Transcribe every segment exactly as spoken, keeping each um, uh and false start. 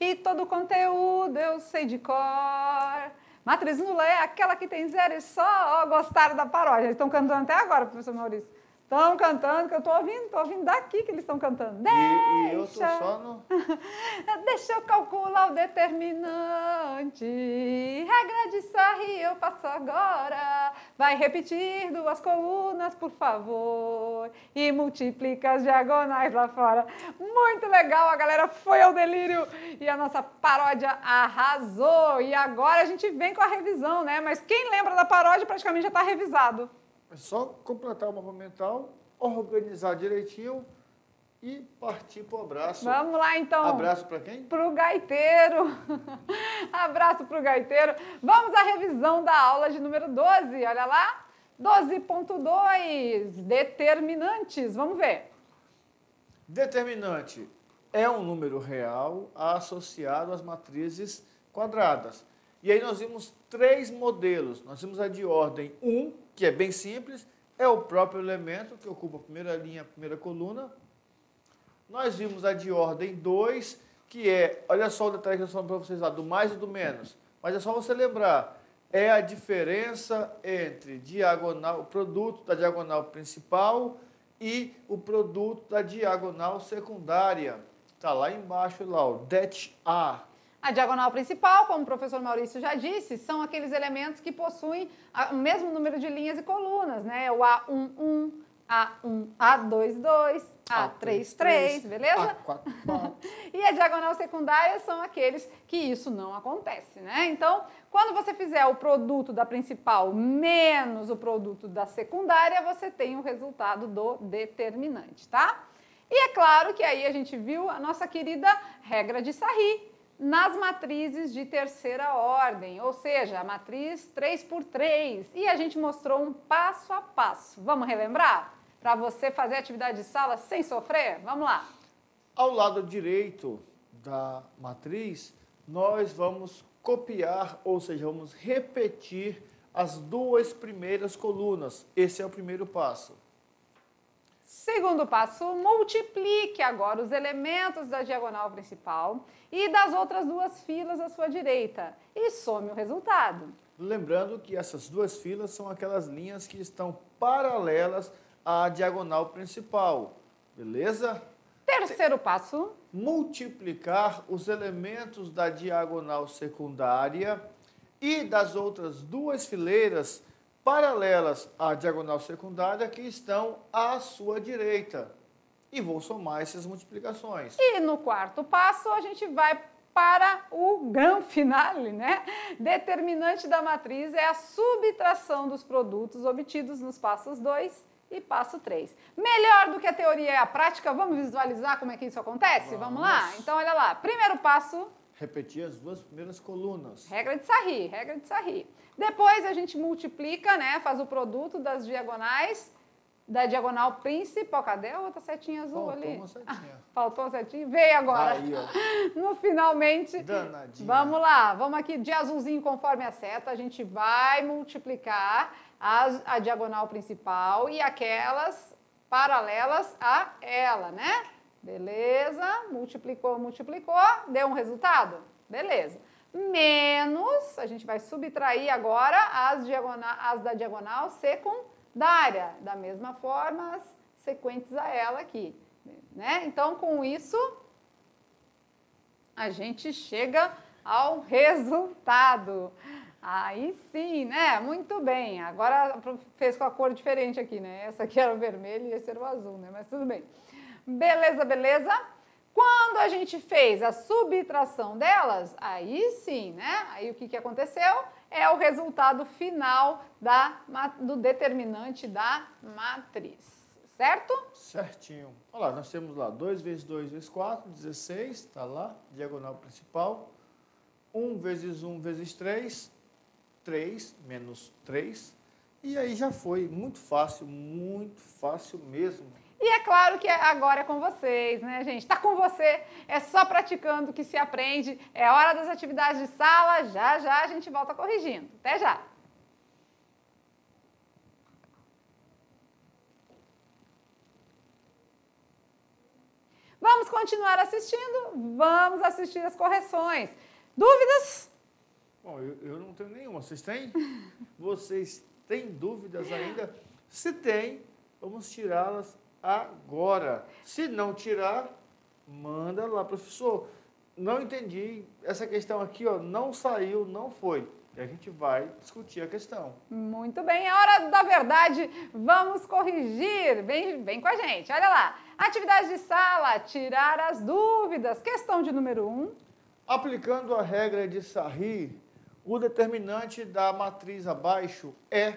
e todo o conteúdo eu sei de cor. Matriz nula é aquela que tem zero e só. Gostaram da paródia? Eles estão cantando até agora, professor Maurício. Estão cantando, que eu estou ouvindo, estou ouvindo daqui que eles estão cantando. Deixa, E, e eu estou só no... Deixa eu calcular o determinante. Regra de Sarri eu passo agora. Vai repetir duas colunas, por favor. E multiplica as diagonais lá fora. Muito legal, a galera foi ao delírio. E a nossa paródia arrasou. E agora a gente vem com a revisão, né? Mas quem lembra da paródia praticamente já está revisado. É só completar o mapa mental, organizar direitinho e partir para o abraço. Vamos lá, então. Abraço para quem? Para o gaiteiro. Abraço para o gaiteiro. Vamos à revisão da aula de número doze. Olha lá. doze ponto dois. Determinantes. Vamos ver. Determinante é um número real associado às matrizes quadradas. E aí nós vimos três modelos. Nós vimos a de ordem um, que é bem simples, é o próprio elemento que ocupa a primeira linha, a primeira coluna. Nós vimos a de ordem dois, que é, olha só o detalhe que eu estou falando para vocês lá, do mais e do menos. Mas é só você lembrar, é a diferença entre diagonal, o produto da diagonal principal e o produto da diagonal secundária. Está lá embaixo, lá, o det A. A diagonal principal, como o professor Maurício já disse, são aqueles elementos que possuem o mesmo número de linhas e colunas, né? O A um, um, A um, A dois, dois, A três, três, beleza? A quatro, quatro. E a diagonal secundária são aqueles que isso não acontece, né? Então, quando você fizer o produto da principal menos o produto da secundária, você tem o resultado do determinante, tá? E é claro que aí a gente viu a nossa querida regra de Sarri nas matrizes de terceira ordem, ou seja, a matriz três por três. E a gente mostrou um passo a passo. Vamos relembrar? Para você fazer atividade de sala sem sofrer? Vamos lá. Ao lado direito da matriz, nós vamos copiar, ou seja, vamos repetir as duas primeiras colunas. Esse é o primeiro passo. Segundo passo, multiplique agora os elementos da diagonal principal e das outras duas filas à sua direita e some o resultado. Lembrando que essas duas filas são aquelas linhas que estão paralelas à diagonal principal, beleza? Terceiro passo. Multiplicar os elementos da diagonal secundária e das outras duas fileiras paralelas à diagonal secundária que estão à sua direita. E vou somar essas multiplicações. E no quarto passo a gente vai para o grande finale, né? Determinante da matriz é a subtração dos produtos obtidos nos passos dois e passo três. Melhor do que a teoria é a prática, vamos visualizar como é que isso acontece? Vamos, vamos lá? Então olha lá, primeiro passo... Repetir as duas primeiras colunas. Regra de Sarri, regra de Sarri. Depois a gente multiplica, né? Faz o produto das diagonais, da diagonal principal. Cadê a outra setinha azul Faltou ali? Uma setinha. Ah, faltou uma setinha? Veio agora. Aí, ó. No finalmente. Danadinha. Vamos lá, vamos aqui de azulzinho conforme a seta. A gente vai multiplicar as, a diagonal principal e aquelas paralelas a ela, né? Beleza, multiplicou, multiplicou, deu um resultado? Beleza. Menos, a gente vai subtrair agora as, diagonal, as da diagonal secundária, da mesma forma as sequentes a ela aqui, né? Então, com isso, a gente chega ao resultado. Aí sim, né? Muito bem. Agora fez com a cor diferente aqui, né? Essa aqui era o vermelho e esse era o azul, né? Mas tudo bem. Beleza, beleza? Quando a gente fez a subtração delas, aí sim, né? Aí o que, que aconteceu? É o resultado final da, do determinante da matriz, certo? Certinho. Olha lá, nós temos lá dois vezes dois vezes quatro, dezesseis, está lá, diagonal principal. um vezes um vezes três, três menos três. E aí já foi, muito fácil, muito fácil mesmo. E é claro que agora é com vocês, né, gente? Tá com você, é só praticando que se aprende. É hora das atividades de sala, já já a gente volta corrigindo. Até já! Vamos com continuar assistindo, vamos assistir as correções. Dúvidas? Bom, eu, eu não tenho nenhuma. Vocês têm? Vocês têm dúvidas ainda? Se tem, vamos tirá-las agora. Se não tirar, manda lá, professor. Não entendi essa questão aqui, ó, não saiu, não foi. E a gente vai discutir a questão. Muito bem, é hora da verdade. Vamos corrigir. Vem, vem com a gente. Olha lá. Atividade de sala, tirar as dúvidas. Questão de número um. Aplicando a regra de Sarri, o determinante da matriz abaixo é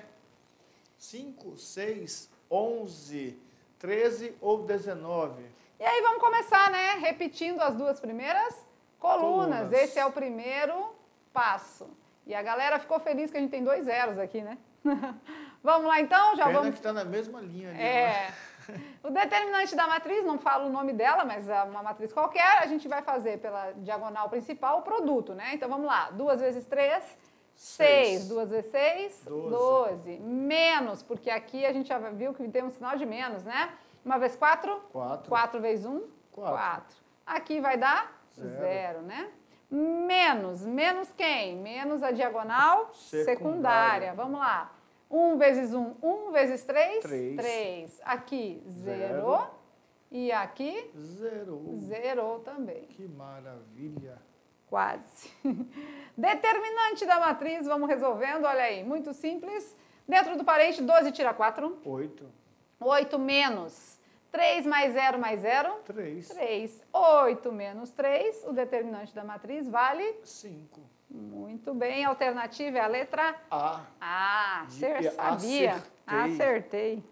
cinco, seis, onze, treze ou dezenove? E aí vamos começar, né? Repetindo as duas primeiras colunas. Colunas. Esse é o primeiro passo. E a galera ficou feliz que a gente tem dois zeros aqui, né? Vamos lá então? Já Pena vamos... que está na mesma linha ali. É. O determinante da matriz, não falo o nome dela, mas é uma matriz qualquer, a gente vai fazer pela diagonal principal o produto, né? Então vamos lá. duas vezes três, seis. duas vezes seis, doze. Menos, porque aqui a gente já viu que tem um sinal de menos, né? Uma vez quatro? quatro. quatro vezes um? quatro. Aqui vai dar Zero. zero, né? Menos. Menos quem? Menos a diagonal secundária. Secundária. Vamos lá. um vezes um, um vezes três? Três. três. Aqui, zero. Zero. E aqui, Zero. zero também. Que maravilha. Quase. Determinante da matriz, vamos resolvendo, olha aí, muito simples. Dentro do parente, doze tira quatro. Oito. oito menos três mais zero mais zero. Três. três. oito menos três, o determinante da matriz vale? Cinco. Muito bem, a alternativa é a letra A. Ah, De- você sabia. acertei. Acertei.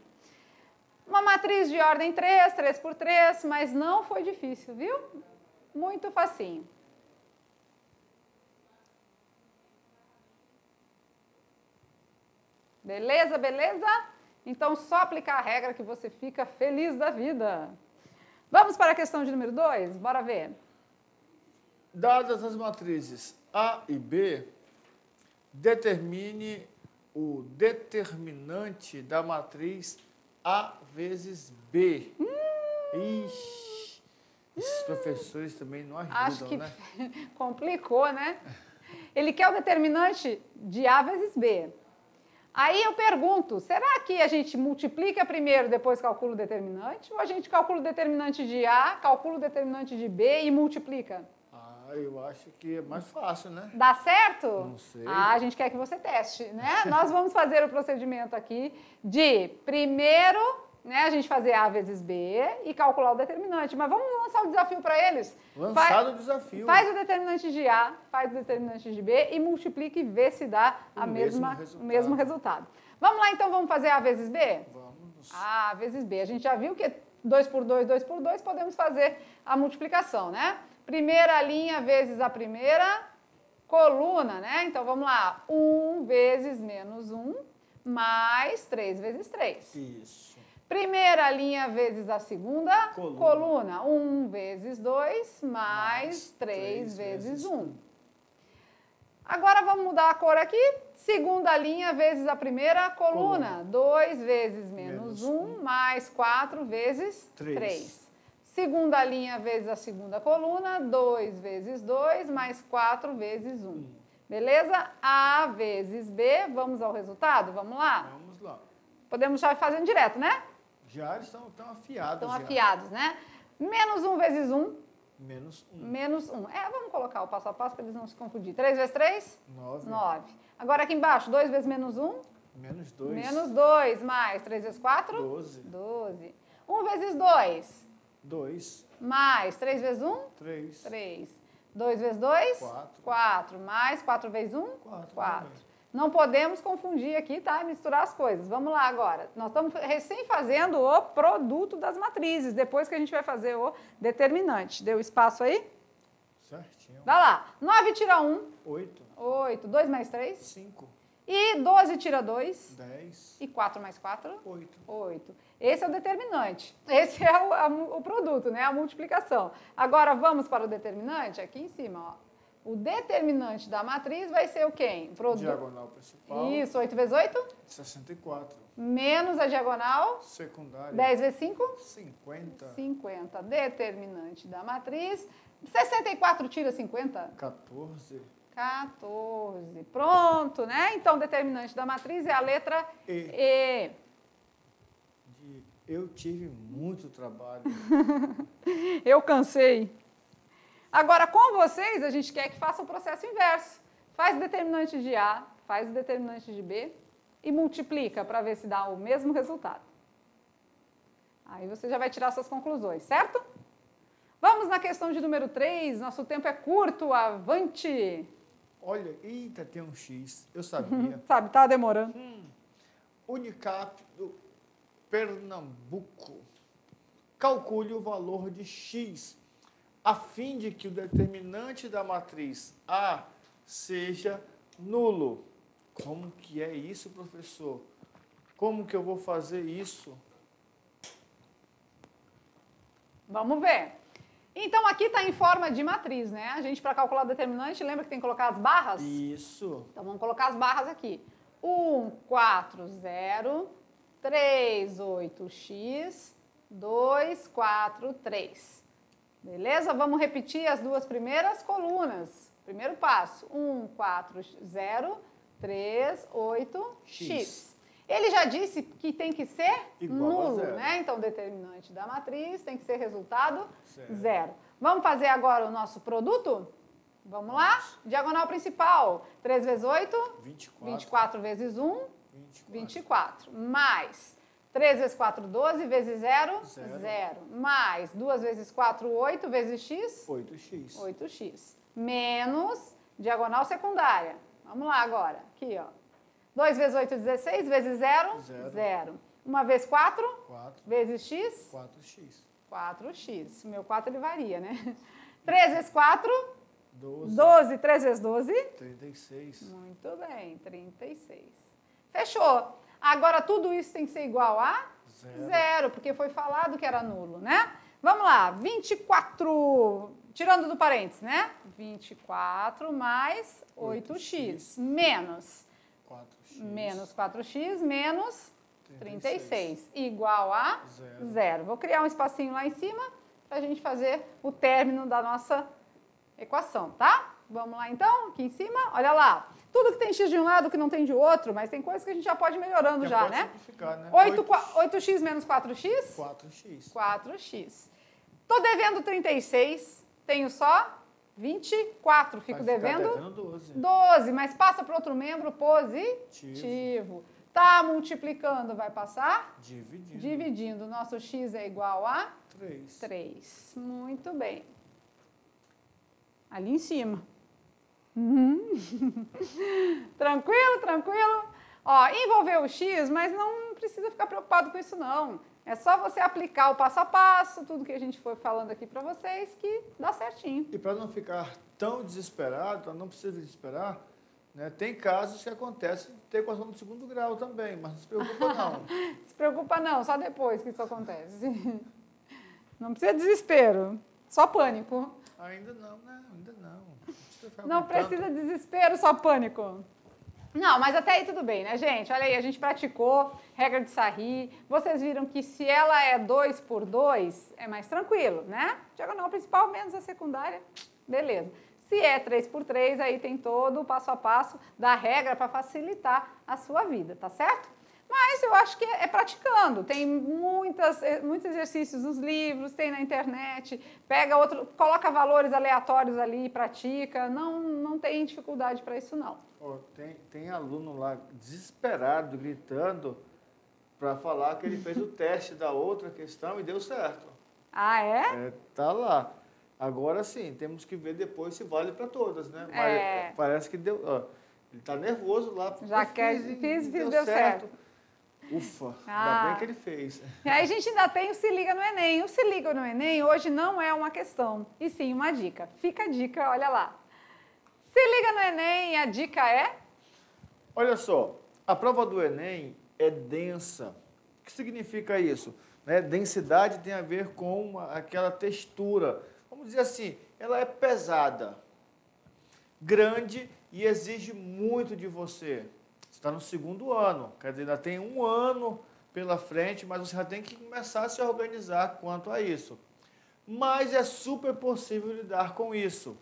Uma matriz de ordem três, três por três, mas não foi difícil, viu? Muito facinho. Beleza, beleza? Então, só aplicar a regra que você fica feliz da vida. Vamos para a questão de número dois? Bora ver. Dadas as matrizes A e B, determine o determinante da matriz A vezes B. Hum. Ixi, esses professores também não ajudam, Acho que né? complicou, né? Ele quer o determinante de A vezes B. Aí eu pergunto, será que a gente multiplica primeiro, depois calcula o determinante? Ou a gente calcula o determinante de A, calcula o determinante de B e multiplica? Ah, eu acho que é mais fácil, né? Dá certo? Não sei. Ah, a gente quer que você teste, né? Nós vamos fazer o procedimento aqui de primeiro, né, a gente fazer A vezes B e calcular o determinante. Mas vamos lançar o desafio para eles? Lançado Faz- o desafio. Faz o determinante de A, faz o determinante de B e multiplica e vê se dá a O mesma, mesmo resultado. o mesmo resultado. Vamos lá, então, vamos fazer A vezes B? Vamos. A vezes B. A gente já viu que dois por dois, dois por dois, podemos fazer a multiplicação, né? Primeira linha vezes a primeira coluna, né? Então, vamos lá. um vezes menos um, mais três vezes três. Isso. Primeira linha vezes a segunda Coluna. coluna. um vezes dois, mais Mais três três vezes vezes um. um. Agora vamos mudar a cor aqui. Segunda linha vezes a primeira coluna. dois vezes menos Menos um, mais quatro vezes Três. três. Segunda linha vezes a segunda coluna. dois vezes dois, mais quatro vezes um. Beleza? A vezes B. Vamos ao resultado? Vamos lá? Vamos lá. Podemos já ir fazendo direto, né? Já estão tão afiados. Estão já. afiados, né? Menos um vezes um, Menos um. menos um. É, vamos colocar o passo a passo para eles não se confundirem. três vezes três? Nove. nove. Agora aqui embaixo, dois vezes menos um? Menos dois. Menos dois, mais três vezes quatro? Doze. doze. um vezes dois, Dois. mais três vezes um? Três. três. dois vezes dois? Quatro. quatro. Mais quatro vezes um? Quatro. quatro. também. Não podemos confundir aqui, tá? E misturar as coisas. Vamos lá agora. Nós estamos recém fazendo o produto das matrizes, depois que a gente vai fazer o determinante. Deu espaço aí? Certinho. Vai lá. nove tira um, Oito. oito. dois mais três. Cinco. E doze tira dois. Dez. E quatro mais quatro. Oito. oito. Esse é o determinante. Esse é o, a- o produto, né? A multiplicação. Agora vamos para o determinante, aqui em cima, ó. O determinante da matriz vai ser o quê? Produ... Diagonal principal. Isso, oito vezes oito? sessenta e quatro. Menos a diagonal? Secundária. dez vezes cinco? cinquenta. cinquenta. Determinante da matriz. sessenta e quatro tira cinquenta? quatorze. quatorze. Pronto, né? Então, determinante da matriz é a letra E. E. De eu tive muito trabalho. Eu cansei. Agora, com vocês, a gente quer que faça o processo inverso. Faz o determinante de A, faz o determinante de B e multiplica para ver se dá o mesmo resultado. Aí você já vai tirar suas conclusões, certo? Vamos na questão de número três, nosso tempo é curto, avante! Olha, eita, tem um X. Eu sabia. Sabe, tá demorando. hum, Unicap do Pernambuco. Calcule o valor de X a fim de que o determinante da matriz A seja nulo. Como que é isso, professor? Como que eu vou fazer isso? Vamos ver. Então, aqui está em forma de matriz, né? A gente, para calcular o determinante, lembra que tem que colocar as barras? Isso. Então, vamos colocar as barras aqui. um, quatro, zero, três, oito, x, dois, quatro, três. Beleza? Vamos repetir as duas primeiras colunas. Primeiro passo, um, quatro, zero, três, oito, x. Ele já disse que tem que ser igual nulo, a zero, né? Então, o determinante da matriz tem que ser resultado zero. zero. Vamos fazer agora o nosso produto? Vamos lá? Diagonal principal. três vezes oito? vinte e quatro. vinte e quatro vezes um? vinte e quatro. vinte e quatro. Mais três vezes quatro, doze, vezes zero? Zero. zero. Mais duas vezes quatro, oito, vezes x? oito x. oito x. Menos diagonal secundária. Vamos lá agora. Aqui, ó. dois vezes oito, dezesseis, vezes zero? Zero. zero. uma vezes quatro? quatro. Vezes x? quatro x. quatro x. O meu quatro ele varia, né? três vezes quatro? doze. doze. três vezes doze? trinta e seis. Muito bem, trinta e seis. Fechou. Agora, tudo isso tem que ser igual a? Zero. Zero, porque foi falado que era nulo, né? Vamos lá, vinte e quatro, tirando do parênteses, né? vinte e quatro mais oito x, menos quatro x. menos quatro x, menos trinta e seis, igual a Zero. zero. Vou criar um espacinho lá em cima para a gente fazer o término da nossa equação, tá? Vamos lá então, aqui em cima, olha lá. Tudo que tem x de um lado que não tem de outro, mas tem coisas que a gente já pode ir melhorando já, pode né? simplificar, né? oito x menos quatro x? quatro x. quatro x. Tô devendo trinta e seis, tenho só vinte e quatro, fico Vai ficar devendo devendo doze. doze, mas passa para outro membro positivo. Tá multiplicando, vai passar? Dividindo. Dividindo. Nosso x é igual a três. três. Muito bem. Ali em cima. Uhum. Tranquilo, tranquilo? Ó, envolveu o x, mas não precisa ficar preocupado com isso não. É só você aplicar o passo a passo, tudo que a gente foi falando aqui para vocês, que dá certinho. E para não ficar tão desesperado, não precisa desesperar, né, tem casos que acontecem ter equação do segundo grau também, mas não se preocupa não. Se preocupa não, só depois que isso acontece. Não precisa de desespero, só pânico. Ainda não, né? Ainda não. Não, Não precisa de desespero, só pânico. Não, mas até aí tudo bem, né, gente? Olha aí, a gente praticou regra de Sarri. Vocês viram que se ela é dois por dois, é mais tranquilo, né? Diagonal principal menos a secundária, beleza. Se é três por três, aí tem todo o passo a passo da regra para facilitar a sua vida, tá certo? Mas eu acho que é praticando. Tem muitas, muitos exercícios nos livros, tem na internet. Pega outro, coloca valores aleatórios ali e pratica. Não, não tem dificuldade para isso, não. Oh, tem, tem aluno lá desesperado, gritando, para falar que ele fez o teste da outra questão e deu certo. Ah, é? É, tá lá. Agora sim, temos que ver depois se vale para todas, né? Mas É. parece que deu. Ó, ele está nervoso lá. Já quer, fiz, e fiz, fiz, deu, deu certo. certo. Ufa, Ah. ainda bem que ele fez. E aí a gente ainda tem o Se Liga no Enem. O Se Liga no Enem hoje não é uma questão, e sim uma dica. Fica a dica, olha lá. Se liga no Enem, a dica é? Olha só, a prova do Enem é densa. O que significa isso? Né? Densidade tem a ver com uma, aquela textura. Vamos dizer assim, ela é pesada. grande e exige muito de você. Você está no segundo ano, quer dizer, ainda tem um ano pela frente, mas você já tem que começar a se organizar quanto a isso. Mas é super possível lidar com isso.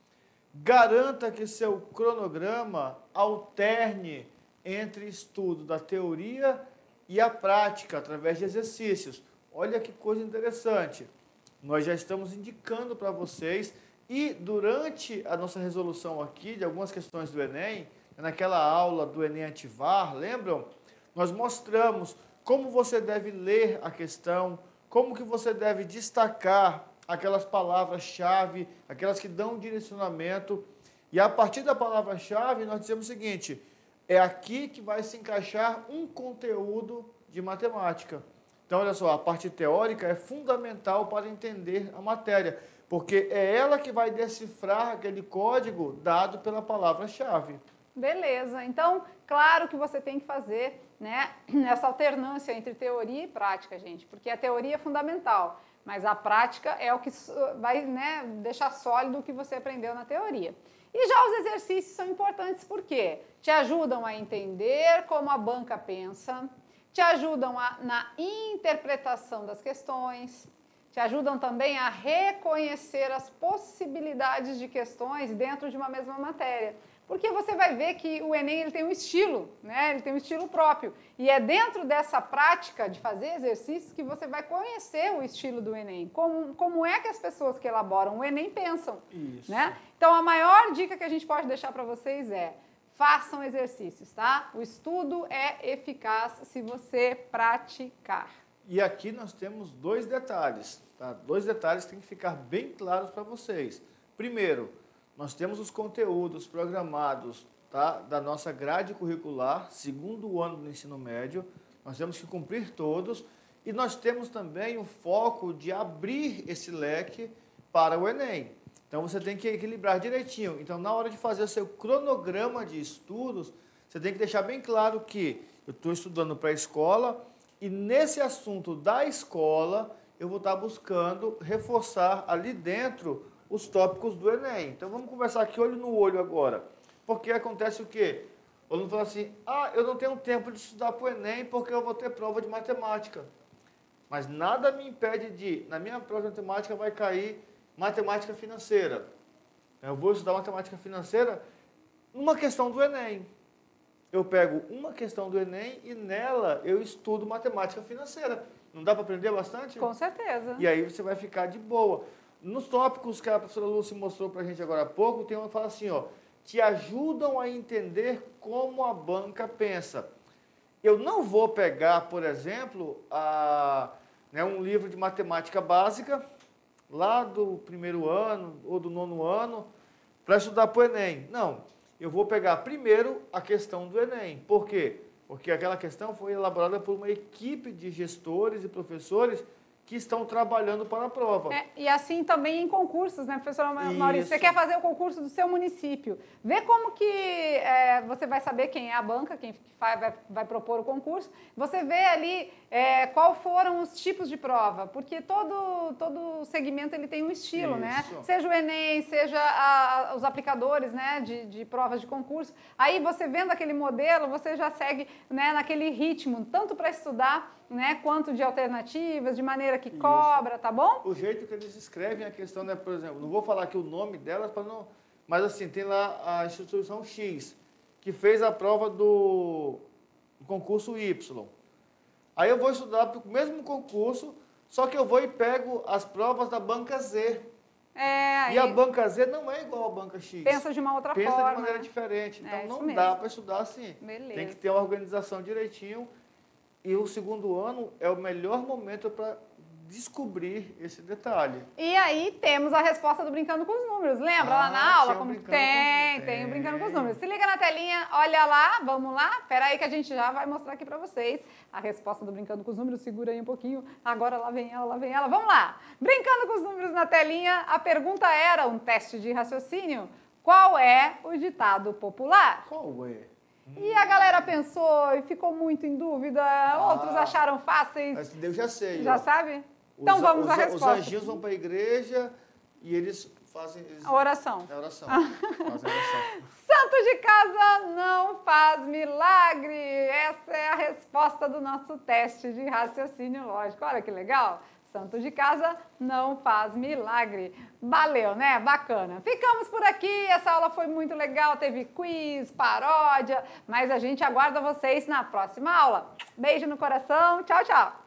Garanta que seu cronograma alterne entre estudo da teoria e a prática, através de exercícios. Olha que coisa interessante. Nós já estamos indicando para vocês, e durante a nossa resolução aqui de algumas questões do Enem, naquela aula do Enem Ativar, lembram? Nós mostramos como você deve ler a questão, como que você deve destacar aquelas palavras-chave, aquelas que dão direcionamento. E a partir da palavra-chave, nós dizemos o seguinte: é aqui que vai se encaixar um conteúdo de matemática. Então, olha só, a parte teórica é fundamental para entender a matéria, porque é ela que vai decifrar aquele código dado pela palavra-chave. Beleza. Então, claro que você tem que fazer, né, essa alternância entre teoria e prática, gente, porque a teoria é fundamental, mas a prática é o que vai, né, deixar sólido o que você aprendeu na teoria. E já os exercícios são importantes porque te ajudam a entender como a banca pensa, te ajudam a, na interpretação das questões, te ajudam também a reconhecer as possibilidades de questões dentro de uma mesma matéria. Porque você vai ver que o Enem ele tem um estilo, né? Ele tem um estilo próprio. E é dentro dessa prática de fazer exercícios que você vai conhecer o estilo do Enem. Como, como é que as pessoas que elaboram o Enem pensam. Isso. Né? Então, a maior dica que a gente pode deixar para vocês é: façam exercícios, tá? O estudo é eficaz se você praticar. E aqui nós temos dois detalhes, tá? Dois detalhes que têm que ficar bem claros para vocês. Primeiro, nós temos os conteúdos programados, tá, da nossa grade curricular, segundo ano do ensino médio. Nós temos que cumprir todos. E nós temos também o foco de abrir esse leque para o Enem. Então, você tem que equilibrar direitinho. Então, na hora de fazer o seu cronograma de estudos, você tem que deixar bem claro que eu estou estudando para a escola e nesse assunto da escola eu vou estar buscando reforçar ali dentro os tópicos do Enem. Então, vamos conversar aqui olho no olho agora. Porque acontece o quê? O aluno fala assim: ah, eu não tenho tempo de estudar para o Enem porque eu vou ter prova de matemática. Mas nada me impede de, na minha prova de matemática vai cair matemática financeira. Eu vou estudar matemática financeira numa questão do Enem. Eu pego uma questão do Enem e nela eu estudo matemática financeira. Não dá para aprender bastante? Com certeza. E aí você vai ficar de boa. Nos tópicos que a professora Lúcia mostrou para a gente agora há pouco, tem uma que fala assim, ó, te ajudam a entender como a banca pensa. Eu não vou pegar, por exemplo, a, né, um livro de matemática básica, lá do primeiro ano ou do nono ano, para estudar para o Enem. Não, eu vou pegar primeiro a questão do Enem. Por quê? Porque aquela questão foi elaborada por uma equipe de gestores e professores que estão trabalhando para a prova. É, e assim também em concursos, né, professora Maurício? Isso. Você quer fazer o concurso do seu município. Vê como que é, você vai saber quem é a banca, quem vai, vai, vai propor o concurso. Você vê ali é, qual foram os tipos de prova, porque todo, todo segmento ele tem um estilo, Isso. né? Seja o Enem, seja a, os aplicadores, né, de, de provas de concurso. Aí você vendo aquele modelo, você já segue, né, naquele ritmo, tanto para estudar, né, quanto de alternativas, de maneira que cobra, tá bom? O jeito que eles escrevem a questão, né, por exemplo, não vou falar aqui o nome delas, para não, mas assim, tem lá a instituição X, que fez a prova do concurso Y. Aí eu vou estudar para o mesmo concurso, só que eu vou e pego as provas da banca Z. É, aí e a banca Z não é igual à banca X. Pensa de uma outra pensa forma. Pensa de maneira diferente. Então é, não mesmo. dá para estudar assim. Beleza. Tem que ter uma organização direitinho. E o segundo ano é o melhor momento para descobrir esse detalhe. E aí temos a resposta do Brincando com os Números. Lembra ah, lá na aula? Um Como tem, tem, tem o Brincando com os Números. Se liga na telinha, olha lá, vamos lá. Espera aí que a gente já vai mostrar aqui para vocês a resposta do Brincando com os Números. Segura aí um pouquinho. Agora lá vem ela, lá vem ela. Vamos lá. Brincando com os Números na telinha, a pergunta era um teste de raciocínio. Qual é o ditado popular? Qual é? E a galera pensou e ficou muito em dúvida, ah, outros acharam fáceis. Mas eu já sei. Já ó. sabe? Então os, vamos os, à resposta. Os anjinhos vão para a igreja e eles fazem... Eles, A oração. É oração. Fazem oração. Santo de casa não faz milagre. Essa é a resposta do nosso teste de raciocínio lógico. Olha que legal. Santo de casa não faz milagre. Valeu, né? Bacana. Ficamos por aqui. Essa aula foi muito legal. Teve quiz, paródia, mas a gente aguarda vocês na próxima aula. Beijo no coração. Tchau, tchau.